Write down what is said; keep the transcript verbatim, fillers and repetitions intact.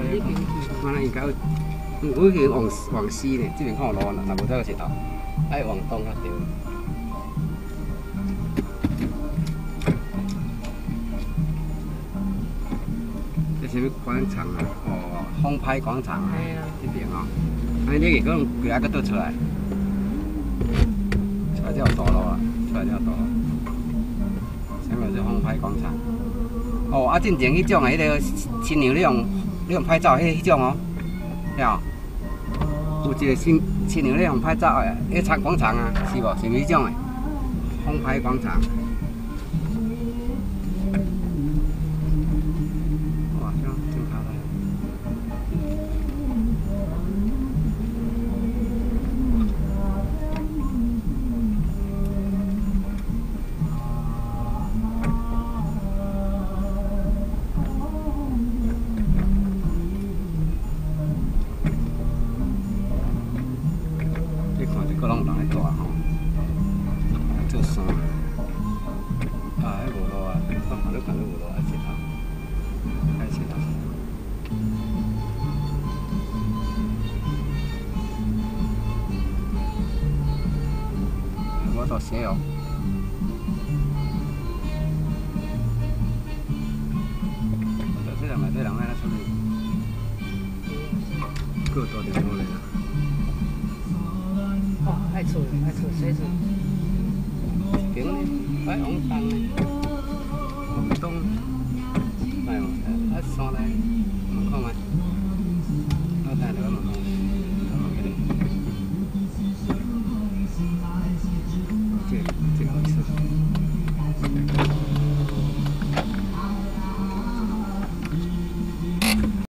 你边去？我那应该有，我去往往西呢，这边看有路，若无再个石头，爱往东啊对。这什么广场啊？哦，风派广场啊，这边哦。哎，你个讲几下个倒出来？出来条道路啊，出来条道路。什么是风派广场？哦，啊，进前迄种诶，迄个新娘你用你用拍照迄迄种哦，了。有一个新新娘你用拍照诶，迄场广场啊，是无？是毋是迄种诶？风派广场。哇，这真漂亮。个拢人咧住啊吼，做山，啊，迄无路啊，我看你看你无路啊，石头，爱石头。我到写哦。这人内底人爱来出去，够多点好嘞啦。 哦，爱厝爱厝洗厝。 平呢，爱往东呢，往东，哎，啊山呢。